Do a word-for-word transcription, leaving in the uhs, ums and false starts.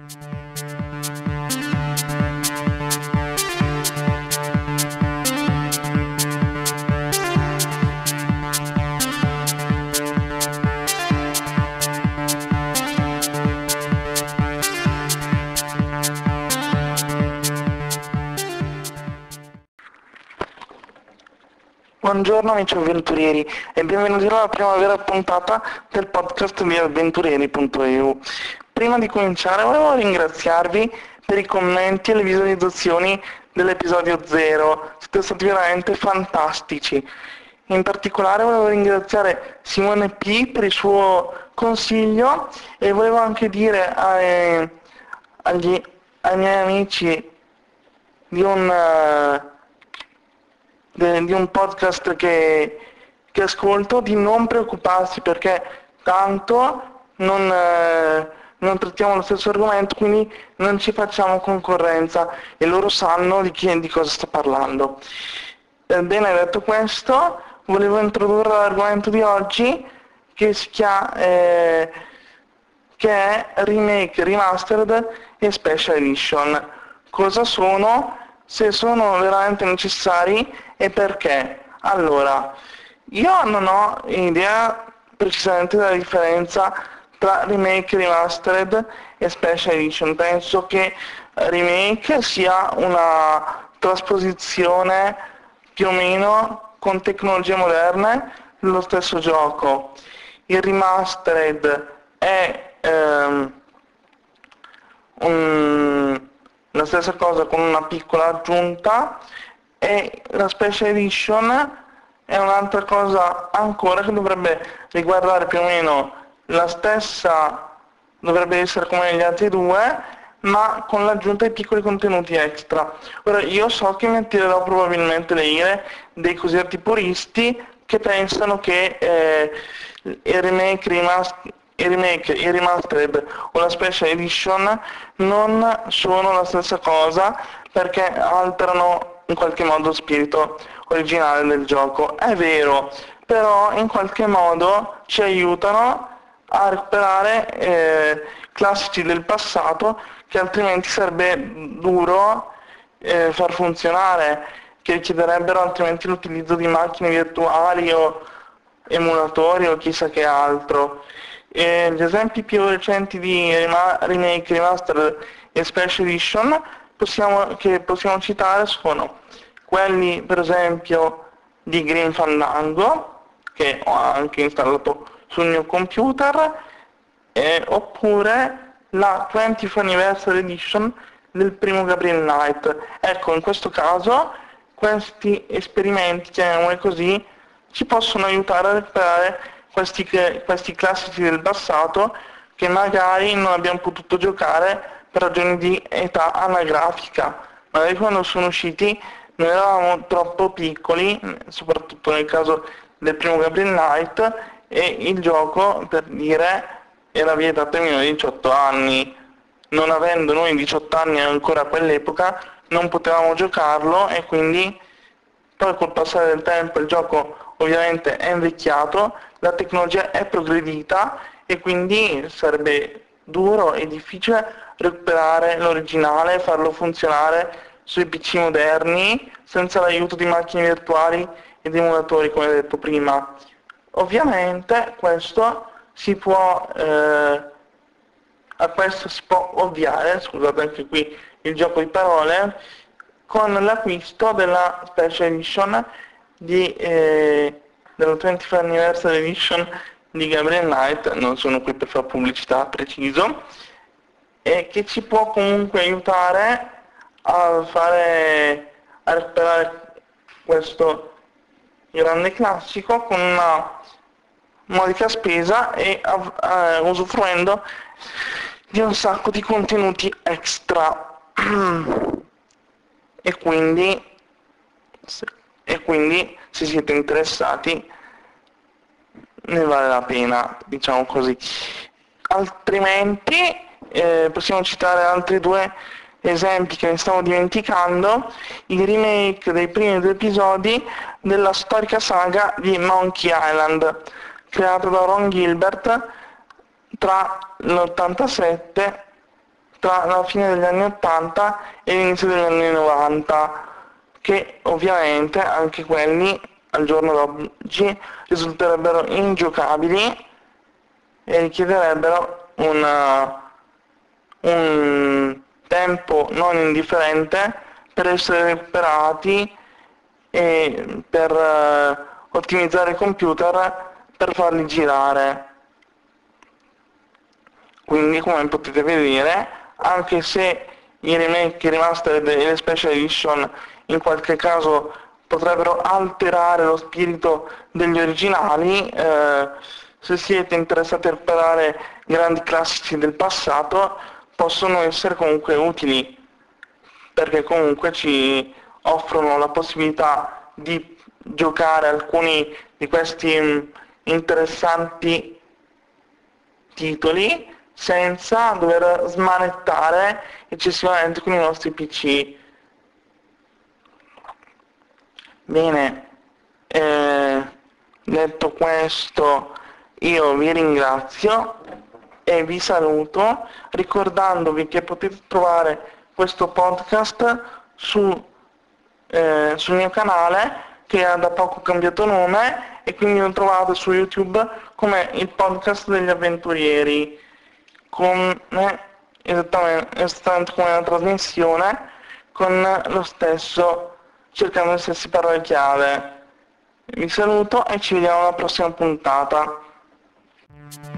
Buongiorno amici avventurieri e benvenuti alla prima vera puntata del podcast di avventurieri punto e u. Prima di cominciare volevo ringraziarvi per i commenti e le visualizzazioni dell'episodio zero, siete stati veramente fantastici. In particolare volevo ringraziare Simone P per il suo consiglio e volevo anche dire ai, agli, ai miei amici di un... Uh, di un podcast che, che ascolto di non preoccuparsi perché tanto non, eh, non trattiamo lo stesso argomento, quindi non ci facciamo concorrenza e loro sanno di, chi, di cosa sto parlando. Eh, bene, detto questo, volevo introdurre l'argomento di oggi che si chiama eh, che è Remake, Remastered e Special Edition. Cosa sono? Se sono veramente necessari e perché. Allora, io non ho idea precisamente della differenza tra remake, remastered e special edition. Penso che remake sia una trasposizione più o meno con tecnologie moderne dello stesso gioco. Il remastered è ehm, un la stessa cosa con una piccola aggiunta e la Special Edition è un'altra cosa ancora che dovrebbe riguardare più o meno la stessa, dovrebbe essere come gli altri due, ma con l'aggiunta di piccoli contenuti extra. Ora io so che mi attirerò probabilmente le ire dei cosiddetti puristi che pensano che eh, il remake remaster i remake, i remastered o la special edition non sono la stessa cosa perché alterano in qualche modo lo spirito originale del gioco. È vero, però in qualche modo ci aiutano a recuperare eh, classici del passato che altrimenti sarebbe duro eh, far funzionare, che richiederebbero altrimenti l'utilizzo di macchine virtuali o emulatori o chissà che altro. E gli esempi più recenti di remake, remaster e special edition possiamo, che possiamo citare sono quelli per esempio di Grim Fandango, che ho anche installato sul mio computer, eh, oppure la ventieth Anniversary Edition del primo Gabriel Knight. Ecco, in questo caso questi esperimenti, chiamiamoli così, ci possono aiutare a recuperare Questi, questi classici del passato che magari non abbiamo potuto giocare per ragioni di età anagrafica. Magari quando sono usciti noi eravamo troppo piccoli, soprattutto nel caso del primo Gabriel Knight, e il gioco, per dire, era vietato ai minori di diciotto anni. Non avendo noi diciotto anni ancora a quell'epoca, non potevamo giocarlo e quindi poi col passare del tempo il gioco ovviamente è invecchiato, la tecnologia è progredita e quindi sarebbe duro e difficile recuperare l'originale e farlo funzionare sui P C moderni senza l'aiuto di macchine virtuali e di emulatori, come detto prima. Ovviamente questo si può eh, a questo si può ovviare, scusate anche qui il gioco di parole, con l'acquisto della Special Edition di, eh, della ventieth Anniversary Edition di Gabriel Knight, non sono qui per fare pubblicità preciso, e che ci può comunque aiutare a fare a recuperare questo grande classico con una modica spesa e uh, usufruendo di un sacco di contenuti extra e quindi e quindi se siete interessati ne vale la pena, diciamo così. Altrimenti eh, possiamo citare altri due esempi che mi stavo dimenticando, i remake dei primi due episodi della storica saga di Monkey Island, creato da Ron Gilbert tra l'ottantasette tra la fine degli anni ottanta e l'inizio degli anni novanta, che ovviamente anche quelli al giorno d'oggi risulterebbero ingiocabili e richiederebbero una, un tempo non indifferente per essere recuperati e per uh, ottimizzare il computer per farli girare. Quindi, come potete vedere, anche se i remake, i remastered e le special edition in qualche caso potrebbero alterare lo spirito degli originali, eh, se siete interessati a recuperare grandi classici del passato possono essere comunque utili, perché comunque ci offrono la possibilità di giocare alcuni di questi interessanti titoli senza dover smanettare eccessivamente con i nostri P C. Bene, eh, detto questo io vi ringrazio e vi saluto, ricordandovi che potete trovare questo podcast su, eh, sul mio canale, che ha da poco cambiato nome, e quindi lo trovate su YouTube come il podcast degli avventurieri, come esattamente, esattamente come la trasmissione, con lo stesso, cercando le stesse parole chiave. Vi saluto e ci vediamo alla prossima puntata.